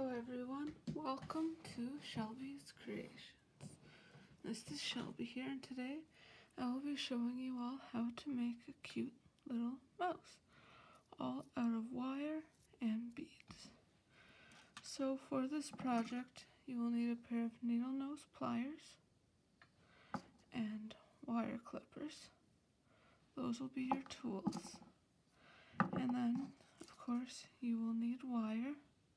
Hello everyone, welcome to Shelby's Creations. This is Shelby here, and today I will be showing you all how to make a cute little mouse, all out of wire and beads. So for this project, you will need a pair of needle nose pliers and wire clippers. Those will be your tools. And then, of course, you will need wire.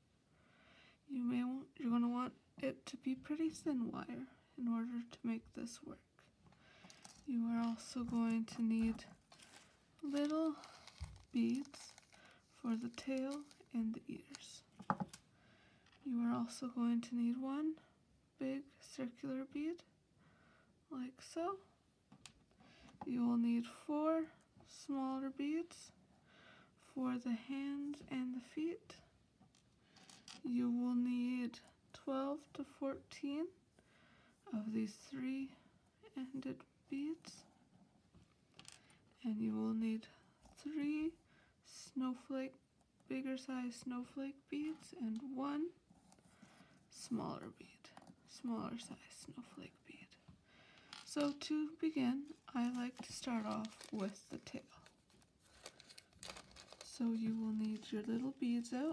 You're going to want it to be pretty thin wire in order to make this work. You are also going to need little beads for the tail and the ears. You are also going to need one big circular bead, like so. You will need 4 smaller beads for the hands and the feet. You will need 12 to 14 of these 3-ended beads, and you will need 3 bigger size snowflake beads and 1 smaller size snowflake bead. So to begin, I like to start off with the tail. So you will need your little beads out,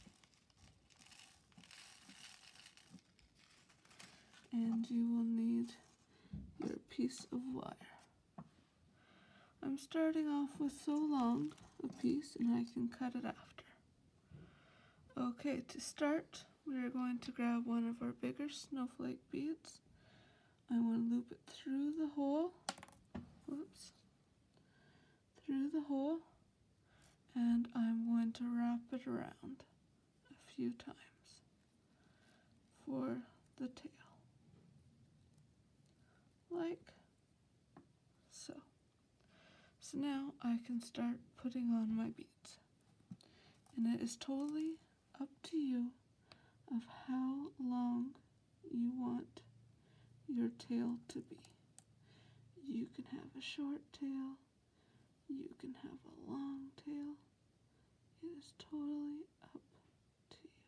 and you will need your piece of wire. I'm starting off with so long a piece, and I can cut it after. Okay, to start, we are going to grab one of our bigger snowflake beads. I want to loop it through the hole, and I'm going to wrap it around a few times for the tail, like so. So now I can start putting on my beads, and it is totally up to you of how long you want your tail to be. You can have a short tail, you can have a long tail. It is totally up to you.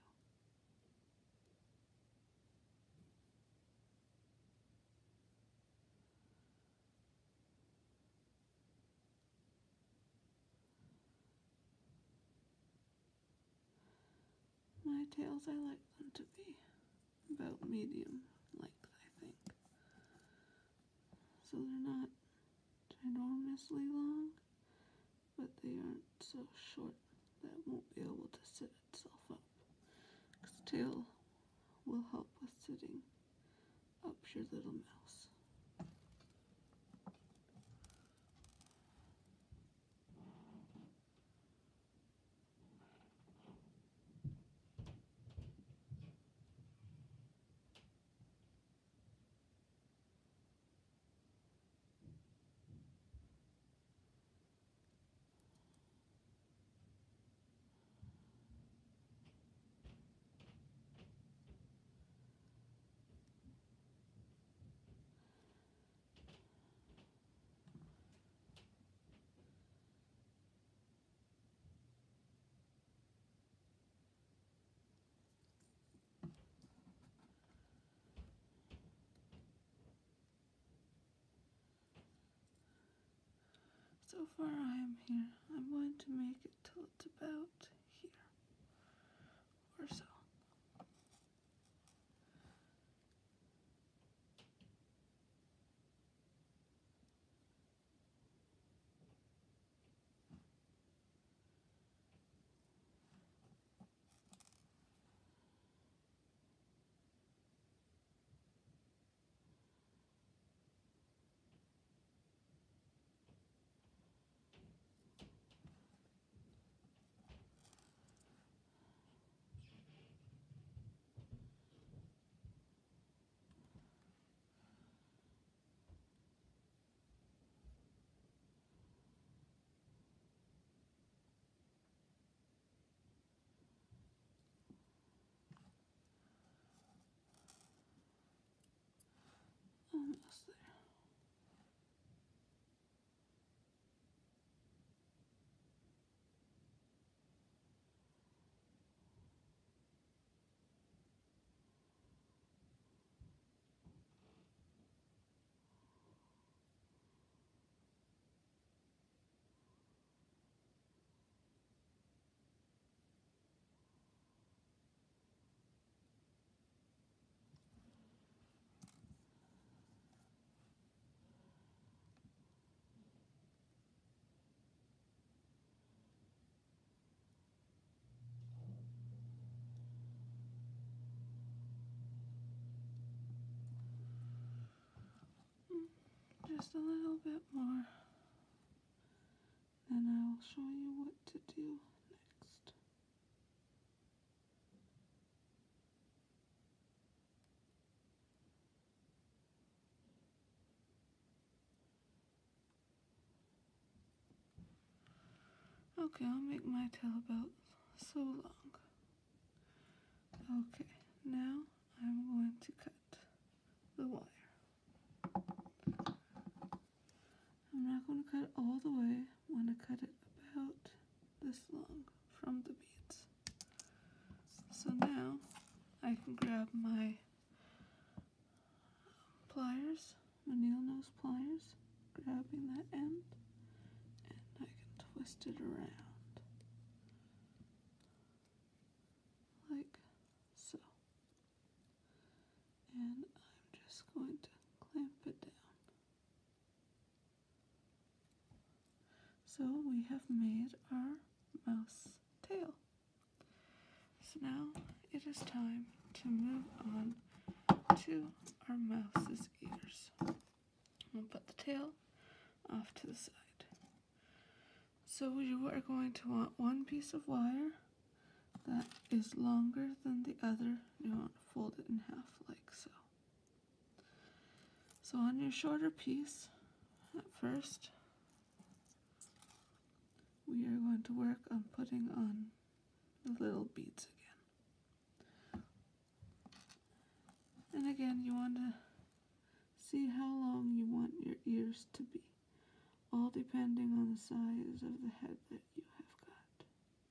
My tails, I like them to be about medium length, I think. So they're not ginormously long, but they aren't so short that it won't be able to sit itself up. Because tail will help with sitting up your little mouse. So far I am here. I'm going to make it till it's about here or so. Almost there. just a little bit more. Then I'll show you what to do next. Okay, I'll make my tail about so long. Okay, now I'm going to cut the wire. I'm not going to cut it all the way. I'm going to cut it about this long from the beads. So now I can grab my pliers, my needle nose pliers, grabbing that end, and I can twist it around like so. And I'm just going to clamp it down. So we have made our mouse tail. So now it is time to move on to our mouse's ears. We'll put the tail off to the side. So you are going to want one piece of wire that is longer than the other. You want to fold it in half like so. So on your shorter piece, at first, we are going to work on putting on the little beads again. And again, you want to see how long you want your ears to be, all depending on the size of the head that you have got.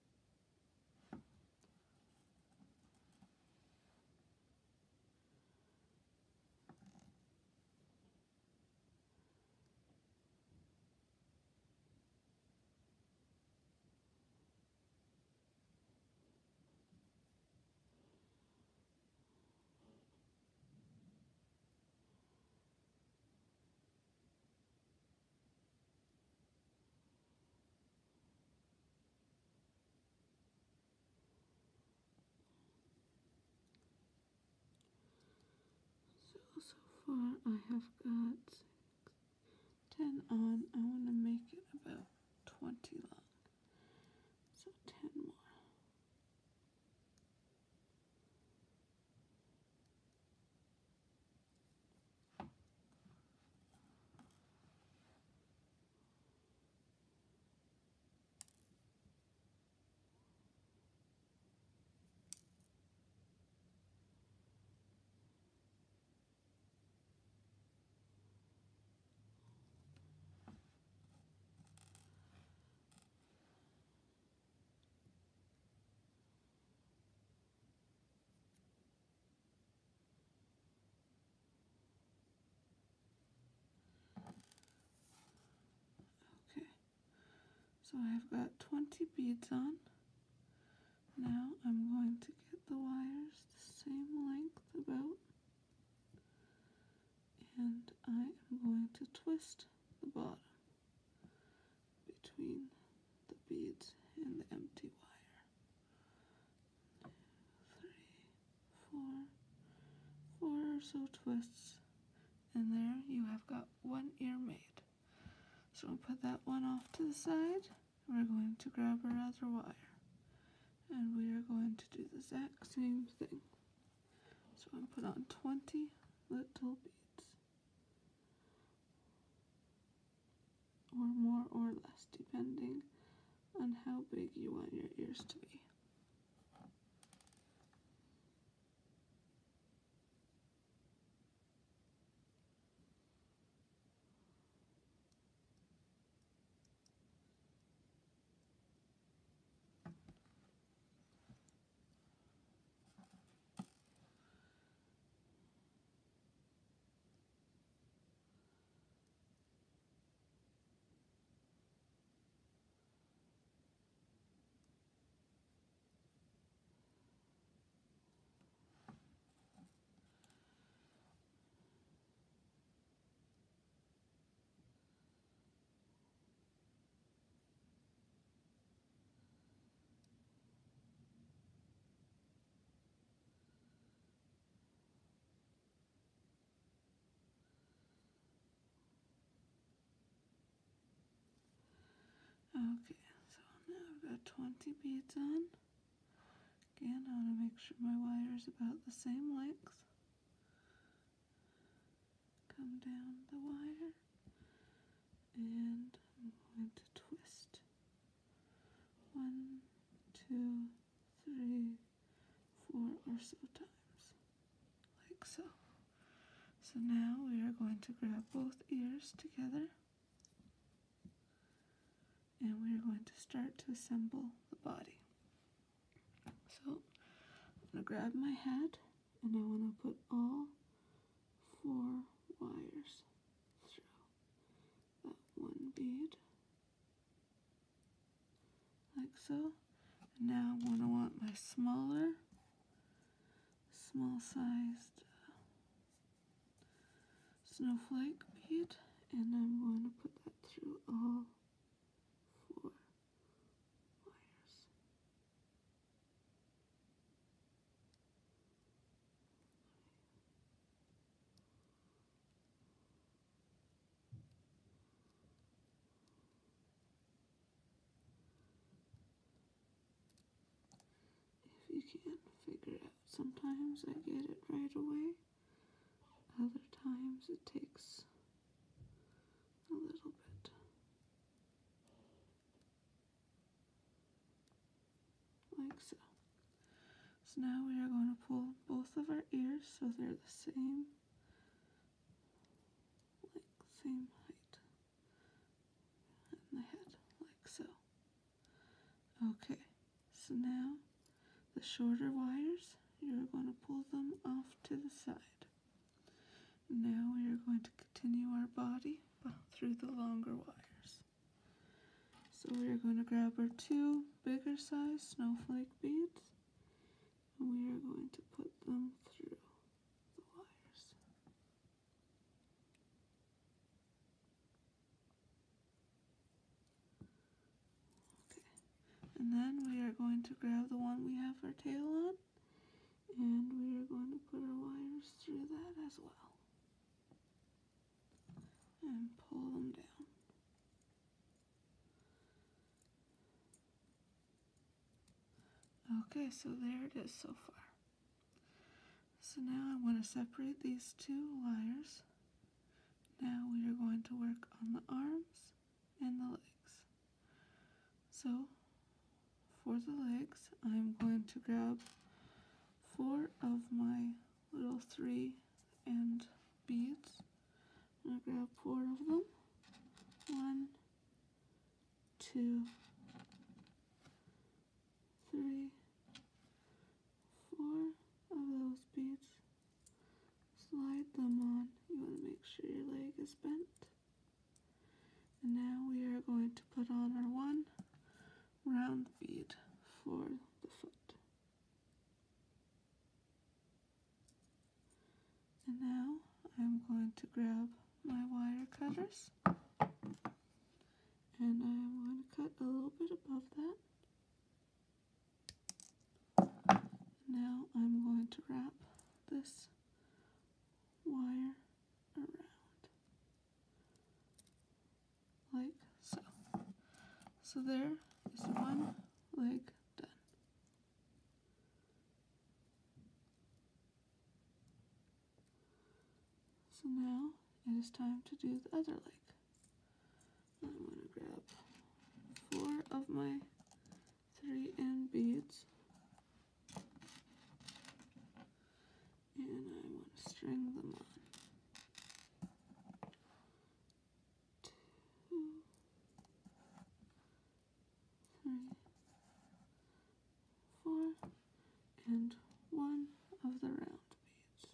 So far I have got 10 on. I want to make it about 20 long. So 10 more. Okay, so I've got 20 beads on. Now I'm going to get the wires the same length about, and I am going to twist the bottom between the beads and the empty wire. 3, 4 or so twists, and there you have got one ear made. So we'll put that one off to the side. We're going to grab our other wire, and we are going to do the exact same thing. So I'm put on 20 little beads, or more or less, depending on how big you want your ears to be. Okay, so now I've got 20 beads on. Again, I want to make sure my wire is about the same length. Come down the wire, and I'm going to twist 1, 2, 3, 4 or so times, like so. So now we are going to grab both ears together, and we are going to start to assemble the body. So I'm going to grab my head, and I want to put all 4 wires through that one bead, like so. And now I'm going to want my small sized snowflake bead, and I'm going to put that through all 4 wires. If you can't figure it out, sometimes I get it right away. Other times it takes a little bit. Like so. So now we are going to pull both of our ears so they're the same length, same height, and the head, like so. Okay, so now the shorter wires, you're going to pull them off to the side. Now we are going to continue our body through the longer wires. So we are going to grab our 2 bigger size snowflake beads, and we are going to put them through the wires. Okay, and then we are going to grab the one we have our tail on, and we are going to put our wires through that as well, and pull them down. Okay, so there it is so far. So now I'm going to separate these 2 wires. Now we are going to work on the arms and the legs. So for the legs, I'm going to grab 4 of my little 3-end beads. I'm going to grab 4 of them. 1, 2, 3, 4 of those beads. Slide them on. You want to make sure your leg is bent. And now we are going to put on our 1 round bead for the foot. And now I'm going to grab my wire cutters, and I'm going to cut a little bit above that. Now I'm going to wrap this wire around, like so. So there is 1 leg done. So now it is time to do the other leg. I'm going to grab 4 of my 3-end beads, and I want to string them on. 2, 3, 4, and 1 of the round beads.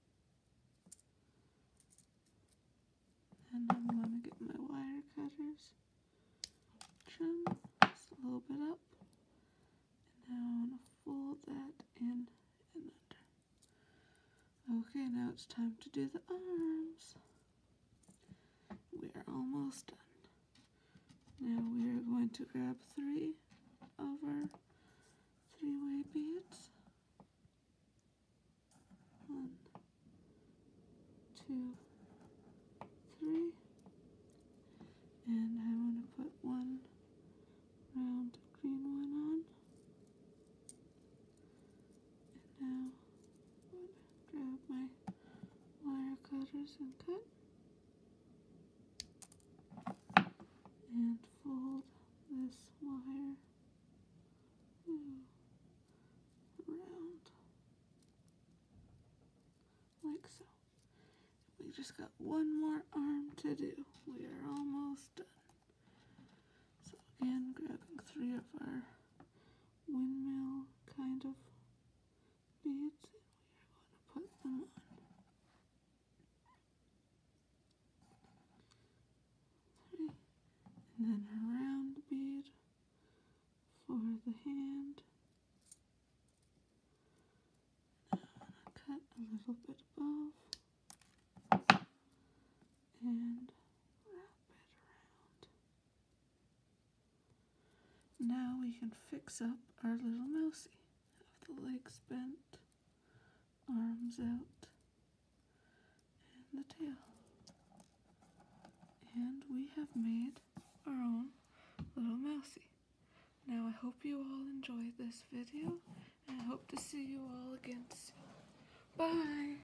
And I'm going to get my wire cutters, trim just a little bit up, and now I want to fold that in and under. Okay, now it's time to do the arms. We are almost done. Now we are going to grab 3 of our 3-way beads. 1, 2, 3. And I want to put 1 scissors and cut. And fold this wire around like so. We just got one more arm to do. We are almost done. So again, grabbing 3 of our windmill kind of beads, and we are going to put them on. 3. And then a round bead for the hand. Now I'm going to cut a little bit above and wrap it around. Now we can fix up our little mousey. Have the legs bent, arms out, and the tail. And we have made our own little mousey. Now I hope you all enjoyed this video, and I hope to see you all again soon. Bye!